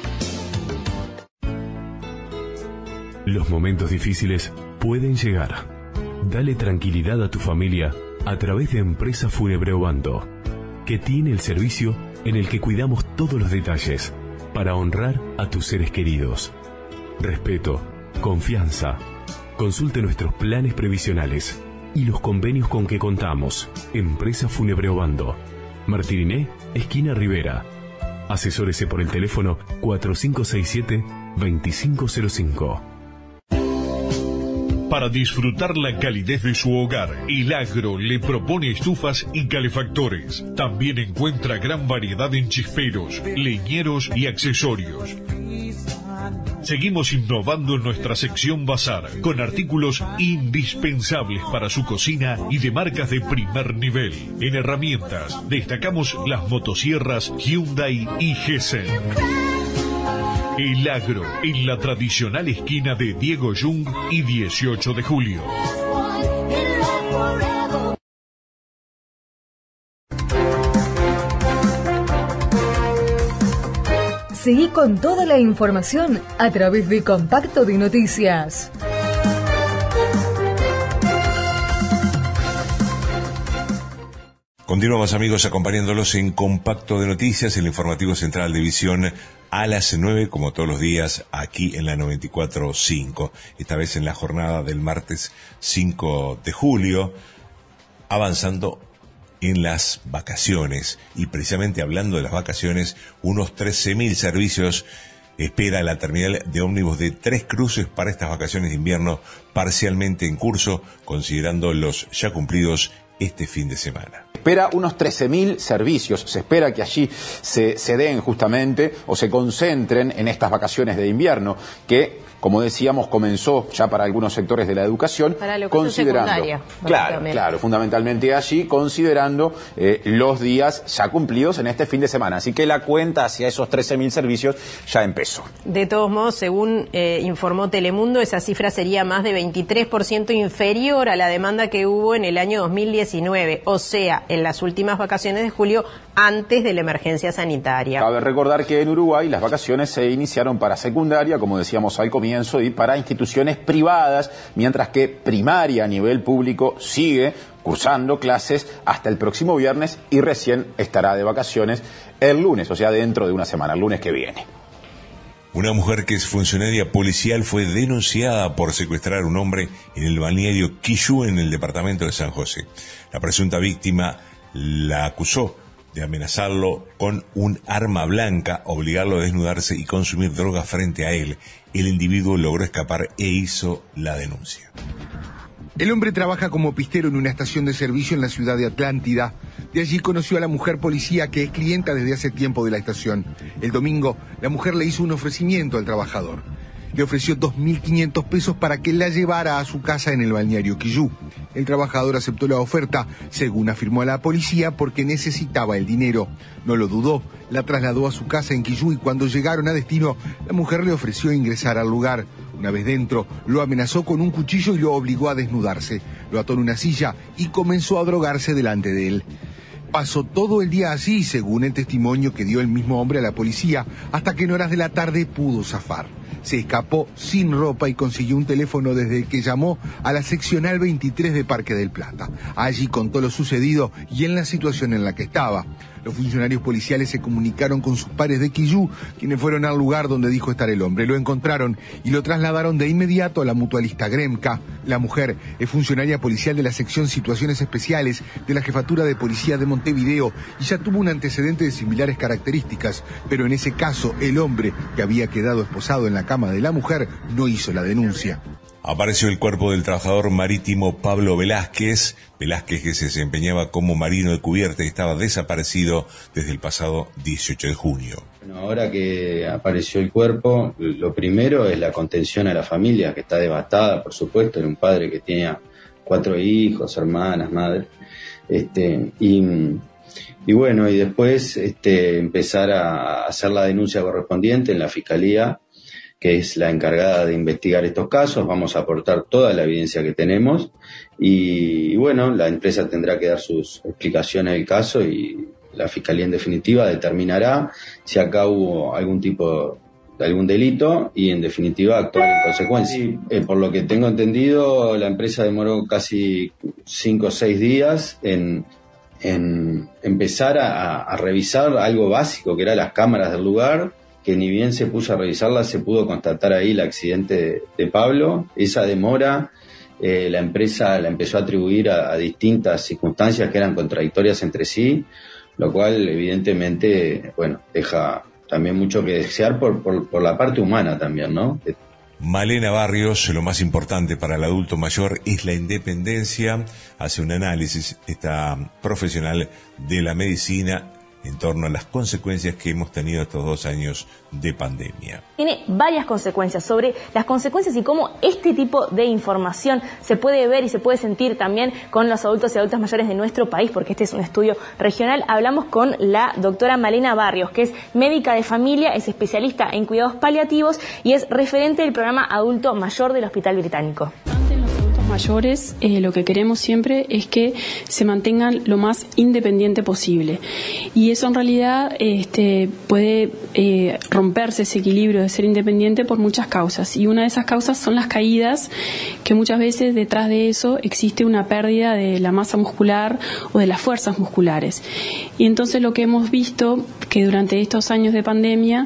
Los momentos difíciles pueden llegar. Dale tranquilidad a tu familia a través de Empresa Fúnebre Obando, que tiene el servicio en el que cuidamos todos los detalles para honrar a tus seres queridos. Respeto, confianza. Consulte nuestros planes previsionales y los convenios con que contamos. Empresa Fúnebre Obando, Martiriné, esquina Rivera. Asesórese por el teléfono 4567-2505. Para disfrutar la calidez de su hogar, El Agro le propone estufas y calefactores. También encuentra gran variedad en chisperos, leñeros y accesorios. Seguimos innovando en nuestra sección Bazar, con artículos indispensables para su cocina y de marcas de primer nivel. En herramientas, destacamos las motosierras Hyundai y Gessen. El Agro, en la tradicional esquina de Diego Jung y 18 de julio. Seguí con toda la información a través de Compacto de Noticias. Continuamos, amigos, acompañándolos en Compacto de Noticias, el informativo central de Visión, a las 9, como todos los días, aquí en la 94.5. Esta vez en la jornada del martes 5 de julio, avanzando en las vacaciones. Y precisamente hablando de las vacaciones, unos 13.000 servicios espera la terminal de ómnibus de Tres Cruces para estas vacaciones de invierno, parcialmente en curso, considerando los ya cumplidos este fin de semana. Espera unos 13.000 servicios. Se espera que allí se den justamente o se concentren en estas vacaciones de invierno que, como decíamos, comenzó ya para algunos sectores de la educación, para la considerando secundaria, claro, fundamentalmente allí, considerando los días ya cumplidos en este fin de semana. Así que la cuenta hacia esos 13.000 servicios ya empezó. De todos modos, según informó Telemundo, esa cifra sería más de 23% inferior a la demanda que hubo en el año 2019, o sea, en las últimas vacaciones de julio, antes de la emergencia sanitaria. Cabe recordar que en Uruguay las vacaciones se iniciaron para secundaria, como decíamos al comienzo, y para instituciones privadas, mientras que primaria a nivel público sigue cursando clases hasta el próximo viernes y recién estará de vacaciones el lunes, o sea, dentro de una semana, el lunes que viene. Una mujer que es funcionaria policial fue denunciada por secuestrar a un hombre en el balneario Quillú, en el departamento de San José. La presunta víctima la acusó de amenazarlo con un arma blanca, obligarlo a desnudarse y consumir droga frente a él. El individuo logró escapar e hizo la denuncia. El hombre trabaja como pistero en una estación de servicio en la ciudad de Atlántida. De allí conoció a la mujer policía que es clienta desde hace tiempo de la estación. El domingo, la mujer le hizo un ofrecimiento al trabajador. Le ofreció 2.500 pesos para que la llevara a su casa en el balneario Quillú. El trabajador aceptó la oferta, según afirmó a la policía, porque necesitaba el dinero. No lo dudó, la trasladó a su casa en Quillú y cuando llegaron a destino, la mujer le ofreció ingresar al lugar. Una vez dentro, lo amenazó con un cuchillo y lo obligó a desnudarse. Lo ató en una silla y comenzó a drogarse delante de él. Pasó todo el día así, según el testimonio que dio el mismo hombre a la policía, hasta que en horas de la tarde pudo zafar. Se escapó sin ropa y consiguió un teléfono desde el que llamó a la seccional 23 de Parque del Plata. Allí contó lo sucedido y en la situación en la que estaba. Los funcionarios policiales se comunicaron con sus pares de Quillú, quienes fueron al lugar donde dijo estar el hombre. Lo encontraron y lo trasladaron de inmediato a la mutualista Gremca. La mujer es funcionaria policial de la sección Situaciones Especiales de la Jefatura de Policía de Montevideo y ya tuvo un antecedente de similares características, pero en ese caso el hombre, que había quedado esposado en la cama de la mujer, no hizo la denuncia. Apareció el cuerpo del trabajador marítimo Pablo Velázquez, que se desempeñaba como marino de cubierta y estaba desaparecido desde el pasado 18 de junio. Bueno, ahora que apareció el cuerpo, lo primero es la contención a la familia, que está devastada, por supuesto. Era un padre que tenía 4 hijos, hermanas, madre. Y bueno, y después empezar a hacer la denuncia correspondiente en la Fiscalía, que es la encargada de investigar estos casos. Vamos a aportar toda la evidencia que tenemos y bueno, la empresa tendrá que dar sus explicaciones del caso y la Fiscalía en definitiva determinará si acá hubo algún tipo de algún delito y en definitiva actuar en consecuencia. Por lo que tengo entendido, la empresa demoró casi 5 o 6 días en empezar a revisar algo básico que eran las cámaras del lugar, que ni bien se puso a revisarla se pudo constatar ahí el accidente de Pablo. Esa demora la empresa la empezó a atribuir a distintas circunstancias que eran contradictorias entre sí, lo cual evidentemente deja también mucho que desear por la parte humana también, ¿no? Malena Barrios, lo más importante para el adulto mayor es la independencia. Hace un análisis esta profesional de la medicina en torno a las consecuencias que hemos tenido estos 2 años de pandemia. Tiene varias consecuencias, sobre las consecuencias y cómo este tipo de información se puede ver y se puede sentir también con los adultos y adultas mayores de nuestro país, porque este es un estudio regional. Hablamos con la doctora Malena Barrios, que es médica de familia, es especialista en cuidados paliativos y es referente del programa Adulto Mayor del Hospital Británico. Mayores, lo que queremos siempre es que se mantengan lo más independiente posible y eso en realidad puede romperse ese equilibrio de ser independiente por muchas causas, y una de esas causas son las caídas, que muchas veces detrás de eso existe una pérdida de la masa muscular o de las fuerzas musculares. Y entonces lo que hemos visto que durante estos años de pandemia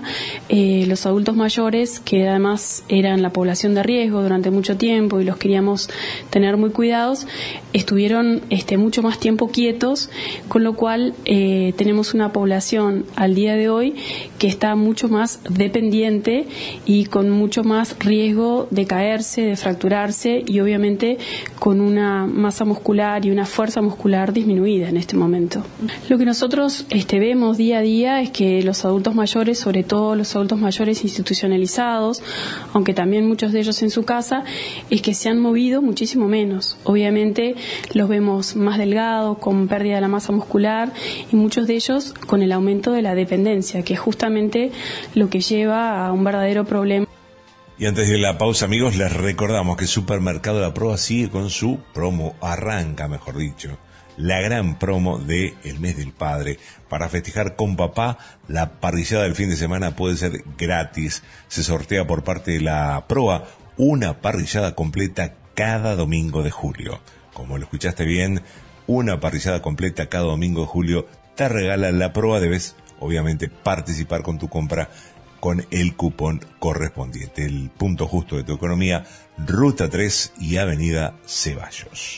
los adultos mayores, que además eran la población de riesgo durante mucho tiempo y los queríamos tener muy cuidados, estuvieron mucho más tiempo quietos, con lo cual tenemos una población al día de hoy que está mucho más dependiente y con mucho más riesgo de caerse, de fracturarse y obviamente con una masa muscular y una fuerza muscular disminuida en este momento. Lo que nosotros vemos día a día es que los adultos mayores, sobre todo los adultos mayores institucionalizados, aunque también muchos de ellos en su casa, es que se han movido muchísimo menos. Obviamente los vemos más delgados, con pérdida de la masa muscular y muchos de ellos con el aumento de la dependencia, que es justamente lo que lleva a un verdadero problema. Y antes de la pausa, amigos, les recordamos que Supermercado La Proa sigue con su promo, arranca mejor dicho, la gran promo del mes del padre. Para festejar con papá, la parrillada del fin de semana puede ser gratis. Se sortea por parte de la Proa una parrillada completa cada domingo de julio. Como lo escuchaste bien, una parrillada completa cada domingo de julio te regala la Proa. Debes, obviamente, participar con tu compra con el cupón correspondiente. El punto justo de tu economía, Ruta 3 y Avenida Ceballos.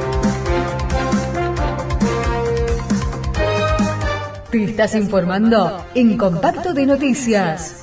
Te estás informando en Compacto de Noticias.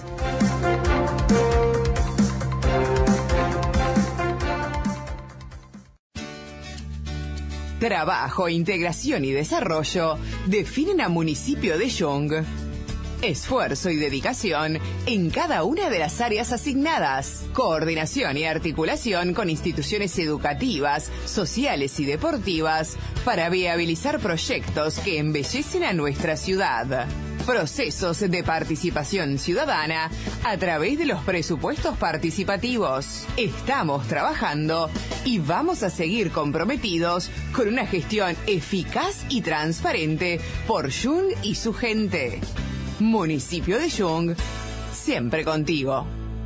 Trabajo, integración y desarrollo definen a Municipio de Yung. Esfuerzo y dedicación en cada una de las áreas asignadas. Coordinación y articulación con instituciones educativas, sociales y deportivas para viabilizar proyectos que embellecen a nuestra ciudad. procesos de participación ciudadana a través de los presupuestos participativos. Estamos trabajando y vamos a seguir comprometidos con una gestión eficaz y transparente por Jung y su gente. Municipio de Jung, siempre contigo.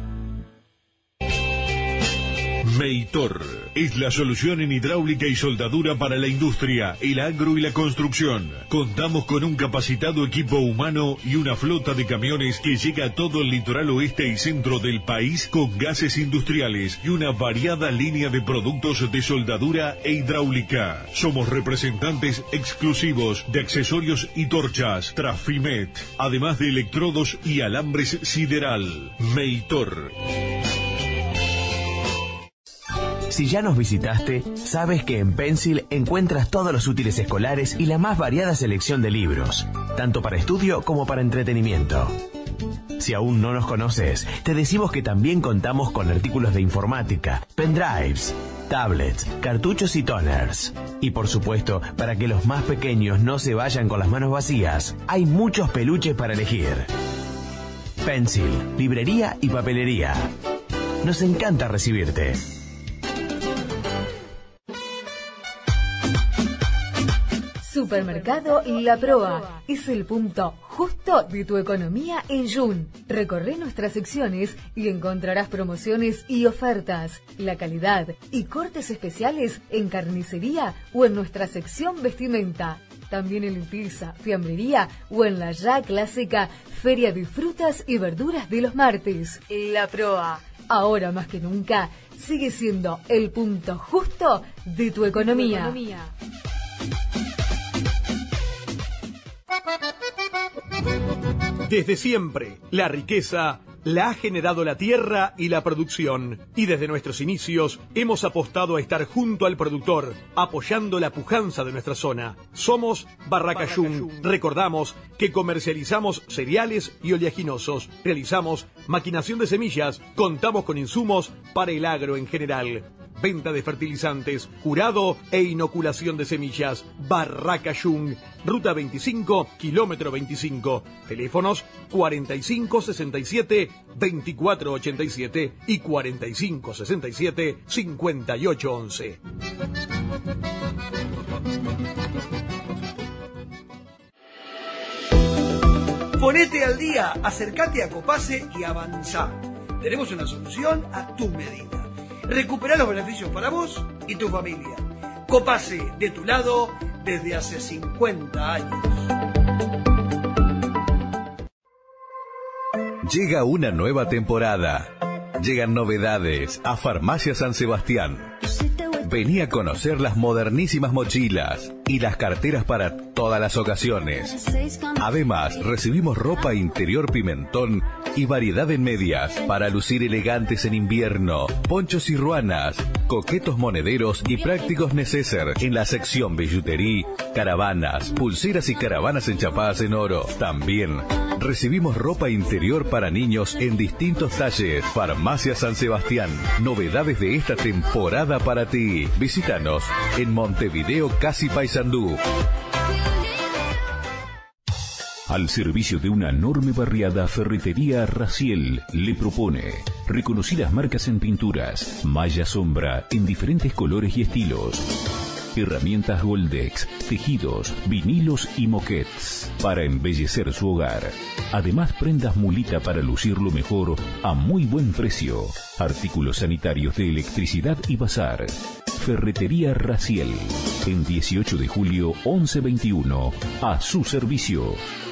Meitor es la solución en hidráulica y soldadura para la industria, el agro y la construcción. Contamos con un capacitado equipo humano y una flota de camiones que llega a todo el litoral oeste y centro del país con gases industriales y una variada línea de productos de soldadura e hidráulica. Somos representantes exclusivos de accesorios y torchas Trafimet, además de electrodos y alambres sideral. Meitor. Si ya nos visitaste, sabes que en Pencil encuentras todos los útiles escolares y la más variada selección de libros, tanto para estudio como para entretenimiento. Si aún no nos conoces, te decimos que también contamos con artículos de informática, pendrives, tablets, cartuchos y toners. Y por supuesto, para que los más pequeños no se vayan con las manos vacías, hay muchos peluches para elegir. Pencil, librería y papelería. Nos encanta recibirte. Supermercado La Proa es el punto justo de tu economía en Jun. Recorre nuestras secciones y encontrarás promociones y ofertas, la calidad y cortes especiales en carnicería o en nuestra sección vestimenta. También en limpieza, fiambrería o en la ya clásica Feria de Frutas y Verduras de los martes. La Proa, ahora más que nunca, sigue siendo el punto justo de tu economía. Desde siempre, la riqueza la ha generado la tierra y la producción. Y desde nuestros inicios hemos apostado a estar junto al productor, apoyando la pujanza de nuestra zona. Somos Barraca Jung. Recordamos que comercializamos cereales y oleaginosos. Realizamos maquinación de semillas. Contamos con insumos para el agro en general. Venta de fertilizantes, curado e inoculación de semillas. Barraca Jung, Ruta 25, kilómetro 25. Teléfonos 4567-2487 y 4567-5811. Ponete al día, acércate a Copase y avanzá. Tenemos una solución a tu medida. Recuperá los beneficios para vos y tu familia. Copase, de tu lado desde hace 50 años. Llega una nueva temporada. Llegan novedades a Farmacia San Sebastián. Vení a conocer las modernísimas mochilas y las carteras para todas las ocasiones. Además, recibimos ropa interior pimentón y variedad en medias para lucir elegantes en invierno, ponchos y ruanas, coquetos monederos y prácticos neceser en la sección billutería, caravanas, pulseras y caravanas enchapadas en oro. También recibimos ropa interior para niños en distintos talles. Farmacia San Sebastián, novedades de esta temporada para ti. Visítanos en Montevideo, Casi Paysandú. Al servicio de una enorme barriada, Ferretería Raciel le propone reconocidas marcas en pinturas, malla sombra en diferentes colores y estilos, herramientas Goldex, tejidos, vinilos y moquettes para embellecer su hogar. Además, prendas Mulita para lucirlo mejor a muy buen precio. Artículos sanitarios de electricidad y bazar. Ferretería Raciel, en 18 de julio 1121, a su servicio.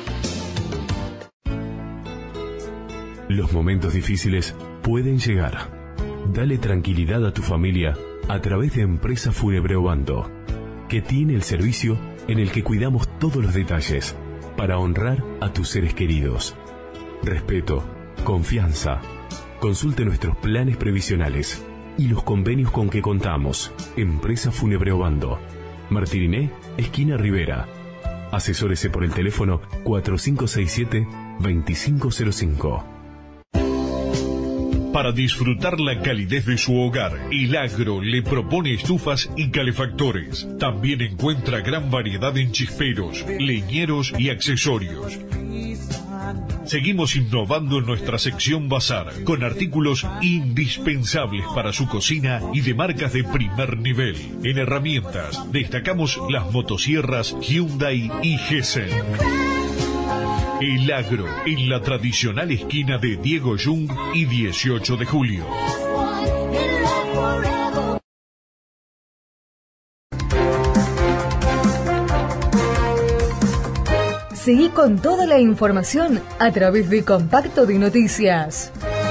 Los momentos difíciles pueden llegar. Dale tranquilidad a tu familia a través de Empresa Fúnebre Obando, que tiene el servicio en el que cuidamos todos los detalles para honrar a tus seres queridos. Respeto, confianza. Consulte nuestros planes previsionales y los convenios con que contamos. Empresa Fúnebre Obando, Martiriné, esquina Rivera. Asesórese por el teléfono 4567-2505. Para disfrutar la calidez de su hogar, El Agro le propone estufas y calefactores. También encuentra gran variedad en chisperos, leñeros y accesorios. Seguimos innovando en nuestra sección Bazar, con artículos indispensables para su cocina y de marcas de primer nivel. En herramientas, destacamos las motosierras Hyundai y Gessen. El Agro, en la tradicional esquina de Diego Jung y 18 de julio. Seguí con toda la información a través de Compacto de Noticias.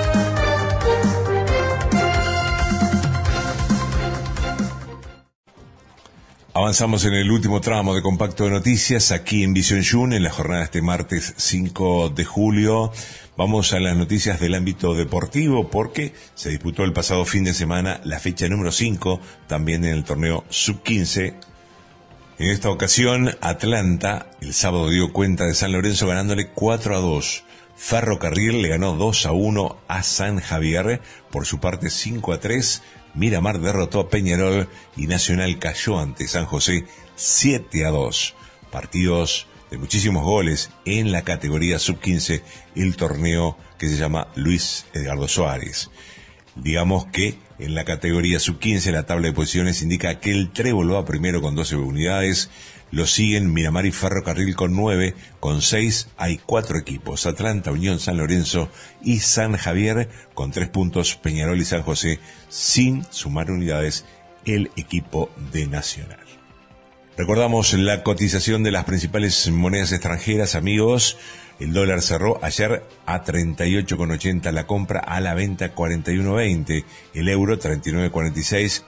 Avanzamos en el último tramo de Compacto de Noticias aquí en Visión Jun en la jornada de este martes 5 de julio. Vamos a las noticias del ámbito deportivo porque se disputó el pasado fin de semana la fecha número 5 también en el torneo Sub-15. En esta ocasión, Atlanta el sábado dio cuenta de San Lorenzo ganándole 4-2. Ferrocarril le ganó 2-1 a San Javier. Por su parte, 5-3. Miramar derrotó a Peñarol y Nacional cayó ante San José 7-2. Partidos de muchísimos goles en la categoría Sub-15, el torneo que se llama Luis Edgardo Suárez. Digamos que en la categoría Sub-15 la tabla de posiciones indica que el Trébol va primero con 12 unidades, lo siguen Miramar y Ferrocarril con 9, con 6 hay 4 equipos, Atlanta, Unión, San Lorenzo y San Javier con 3 puntos, Peñarol y San José sin sumar unidades el equipo de Nacional. Recordamos la cotización de las principales monedas extranjeras, amigos. El dólar cerró ayer a 38,80 la compra, a la venta 41,20. El euro 39,46,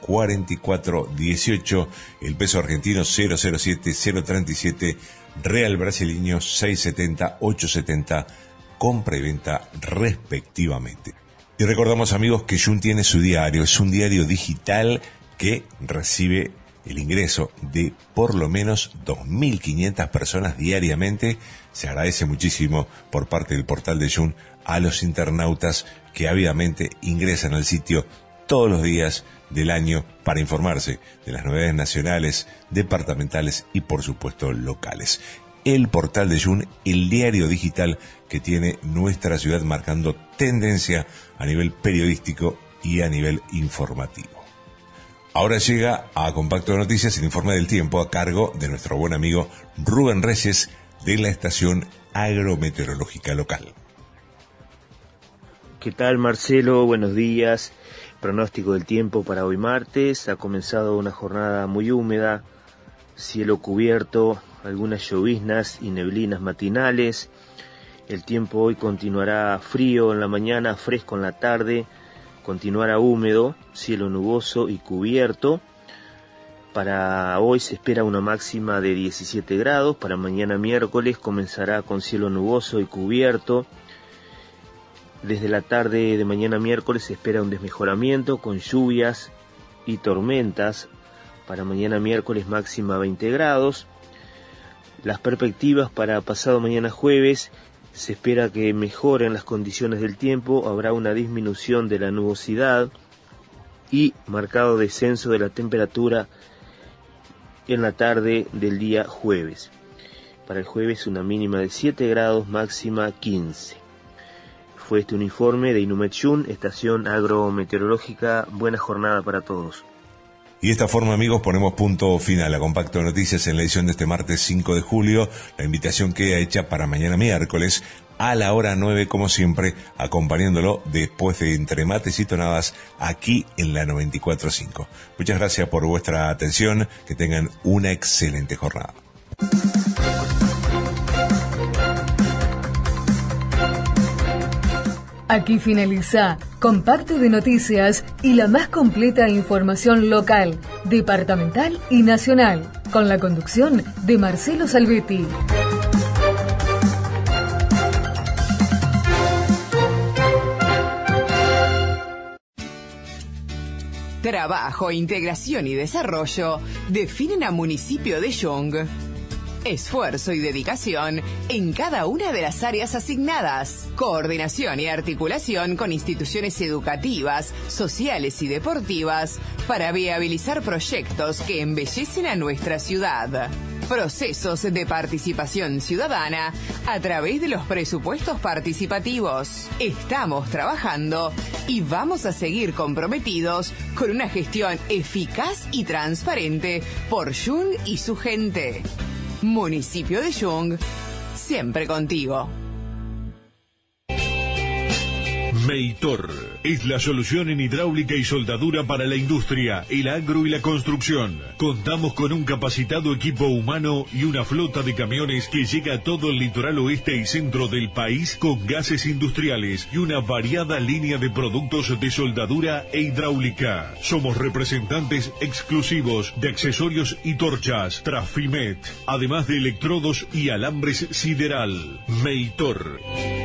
44,18. El peso argentino 0,07, 0,37. Real brasileño 6,70, 8,70. Compra y venta respectivamente. Y recordamos, amigos, que Jun tiene su diario. Es un diario digital que recibe el ingreso de por lo menos 2.500 personas diariamente. Se agradece muchísimo por parte del portal de Jun a los internautas que ávidamente ingresan al sitio todos los días del año para informarse de las novedades nacionales, departamentales y por supuesto locales. El portal de Jun, el diario digital que tiene nuestra ciudad marcando tendencia a nivel periodístico y a nivel informativo. Ahora llega a Compacto de Noticias el informe del tiempo a cargo de nuestro buen amigo Rubén Reyes de la estación agrometeorológica local. ¿Qué tal, Marcelo? Buenos días. Pronóstico del tiempo para hoy martes. Ha comenzado una jornada muy húmeda, cielo cubierto, algunas lloviznas y neblinas matinales. El tiempo hoy continuará frío en la mañana, fresco en la tarde. Continuará húmedo, cielo nuboso y cubierto. Para hoy se espera una máxima de 17 grados. Para mañana miércoles comenzará con cielo nuboso y cubierto. Desde la tarde de mañana miércoles se espera un desmejoramiento con lluvias y tormentas. Para mañana miércoles máxima 20 grados. Las perspectivas para pasado mañana jueves: se espera que mejoren las condiciones del tiempo, habrá una disminución de la nubosidad y marcado descenso de la temperatura en la tarde del día jueves. Para el jueves una mínima de 7 grados, máxima 15. Fue este un informe de Inumet Jun, estación agrometeorológica. Buena jornada para todos. Y de esta forma, amigos, ponemos punto final a Compacto de Noticias en la edición de este martes 5 de julio. La invitación queda hecha para mañana miércoles a la hora 9, como siempre, acompañándolo después de Entre Mates y Tonadas aquí en la 94.5. Muchas gracias por vuestra atención. Que tengan una excelente jornada. Aquí finaliza Compacto de Noticias y la más completa información local, departamental y nacional, con la conducción de Marcelo Salvetti. Trabajo, integración y desarrollo definen a Municipio de Jung. Esfuerzo y dedicación en cada una de las áreas asignadas. Coordinación y articulación con instituciones educativas, sociales y deportivas para viabilizar proyectos que embellecen a nuestra ciudad. Procesos de participación ciudadana a través de los presupuestos participativos. Estamos trabajando y vamos a seguir comprometidos con una gestión eficaz y transparente por Jung y su gente. Municipio de Jung, siempre contigo. Meitor es la solución en hidráulica y soldadura para la industria, el agro y la construcción. Contamos con un capacitado equipo humano y una flota de camiones que llega a todo el litoral oeste y centro del país con gases industriales y una variada línea de productos de soldadura e hidráulica. Somos representantes exclusivos de accesorios y torchas Trafimet, además de electrodos y alambres sideral. Meitor.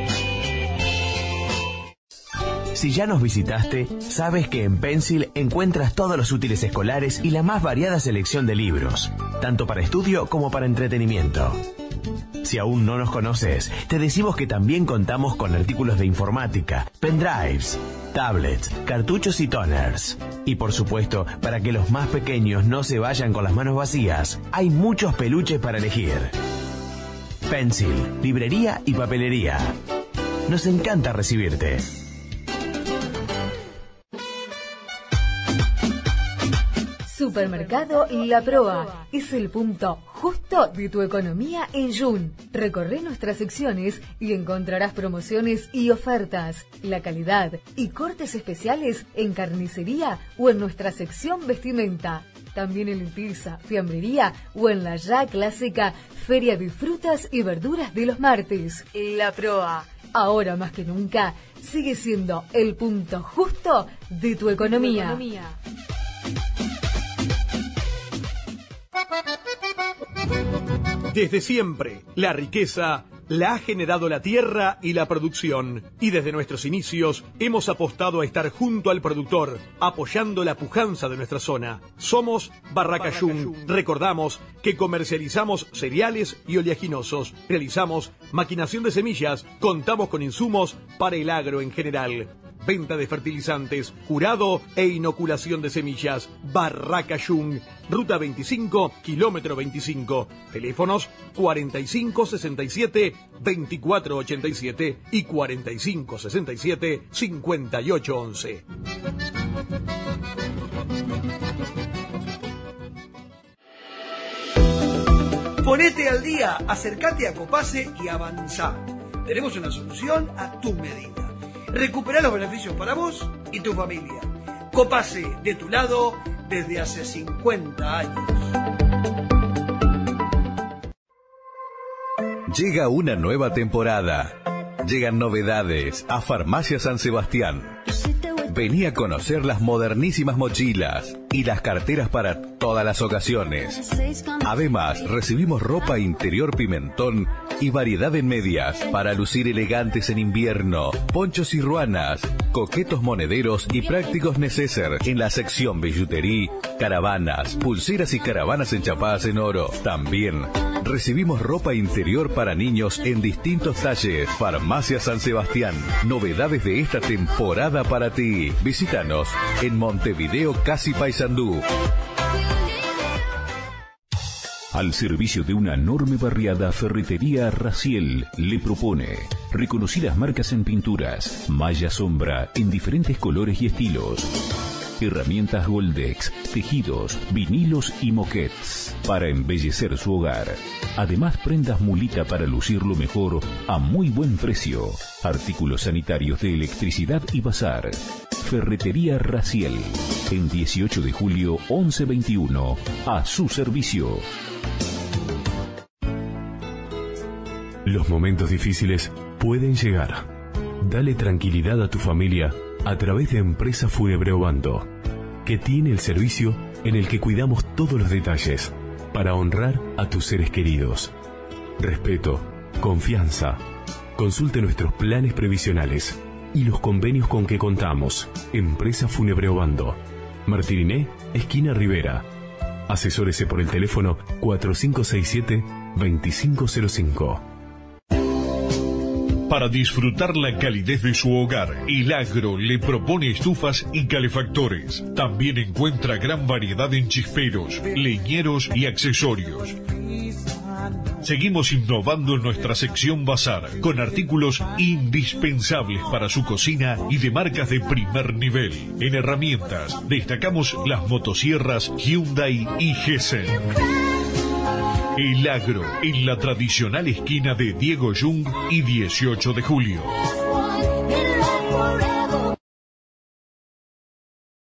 Si ya nos visitaste, sabes que en Pencil encuentras todos los útiles escolares y la más variada selección de libros, tanto para estudio como para entretenimiento. Si aún no nos conoces, te decimos que también contamos con artículos de informática, pendrives, tablets, cartuchos y toners. Y por supuesto, para que los más pequeños no se vayan con las manos vacías, hay muchos peluches para elegir. Pencil, librería y papelería. Nos encanta recibirte. Supermercado La Proa es el punto justo de tu economía en Jun. Recorre nuestras secciones y encontrarás promociones y ofertas, la calidad y cortes especiales en carnicería o en nuestra sección vestimenta. También en limpieza, fiambrería o en la ya clásica Feria de Frutas y Verduras de los martes. La Proa, ahora más que nunca, sigue siendo el punto justo de tu economía. Desde siempre, la riqueza la ha generado la tierra y la producción. Y desde nuestros inicios hemos apostado a estar junto al productor, apoyando la pujanza de nuestra zona. Somos Barraca Jung. Recordamos que comercializamos cereales y oleaginosos. Realizamos maquinación de semillas. Contamos con insumos para el agro en general. Venta de fertilizantes, curado e inoculación de semillas. Barraca Jung. Ruta 25, kilómetro 25. Teléfonos 4567-2487 y 4567-5811. Ponete al día, acércate a Copase y avanzá. Tenemos una solución a tu medida. Recuperá los beneficios para vos y tu familia. Copase, de tu lado desde hace 50 años. Llega una nueva temporada. Llegan novedades a Farmacia San Sebastián. Vení a conocer las modernísimas mochilas y las carteras para todas las ocasiones. Además, recibimos ropa interior Pimentón y variedad en medias para lucir elegantes en invierno, ponchos y ruanas, coquetos monederos y prácticos neceser en la sección billutería, caravanas, pulseras y caravanas enchapadas en oro. También recibimos ropa interior para niños en distintos talles. Farmacia San Sebastián. Novedades de esta temporada para ti. Visítanos en Montevideo, Casi Paysandú. Al servicio de una enorme barriada, Ferretería Raciel le propone reconocidas marcas en pinturas, malla sombra en diferentes colores y estilos, herramientas Goldex, tejidos, vinilos y moquettes para embellecer su hogar. Además, prendas Mulita para lucirlo mejor a muy buen precio. Artículos sanitarios de electricidad y bazar. Ferretería Raciel, en 18 de julio 1121, a su servicio. Los momentos difíciles pueden llegar. Dale tranquilidad a tu familia a través de Empresa Fúnebre Obando, que tiene el servicio en el que cuidamos todos los detalles para honrar a tus seres queridos. Respeto, confianza. Consulte nuestros planes previsionales y los convenios con que contamos. Empresa Fúnebre Obando, Martiriné, esquina Rivera. Asesórese por el teléfono 4567-2505. Para disfrutar la calidez de su hogar, El Agro le propone estufas y calefactores. También encuentra gran variedad en chisperos, leñeros y accesorios. Seguimos innovando en nuestra sección Bazar, con artículos indispensables para su cocina y de marcas de primer nivel. En herramientas, destacamos las motosierras Hyundai y Gessen. El Agro, en la tradicional esquina de Diego Jung y 18 de Julio.